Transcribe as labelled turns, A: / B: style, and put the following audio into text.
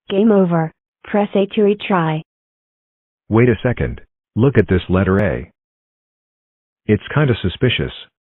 A: Game over. Press A to retry.
B: Wait a second. Look at this letter A. It's kinda suspicious.